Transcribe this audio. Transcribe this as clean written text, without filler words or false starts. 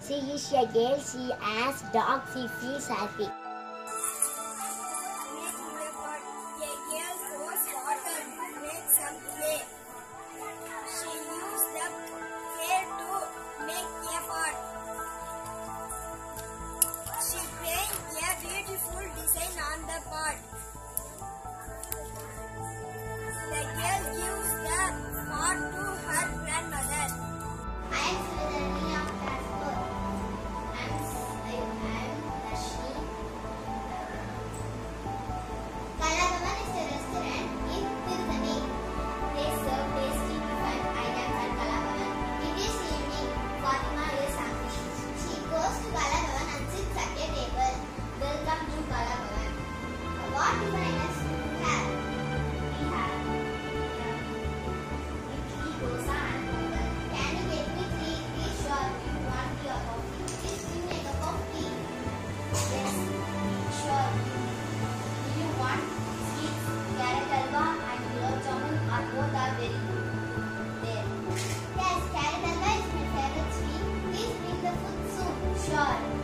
She is a girl. She has dog. She feels happy. A girl pours water to make some clay. She used the clay to make a pot. She painted a beautiful design on the pot. The girl gives the pot to her grandmother. I am Sridharani of class 4. I am Rashmi. Kalabhavan is a restaurant in Tirupati. They serve tasty different items at Kalabhavan. It is evening. Fatima is hungry. She goes to Kalabhavan and sits at a table. Welcome to Kalabhavan. What difference do you have? We have idli, dosa and pongal. Can you get me 3 idlis? Sure. Do you want tea or coffee? Please give me a cup of tea. Yes, sure. Do you want sweets? Carrot halwa and gulab jamun or both are very good. There. Yes, carrot halwa is my favorite sweet. Please bring the food soon. Sure.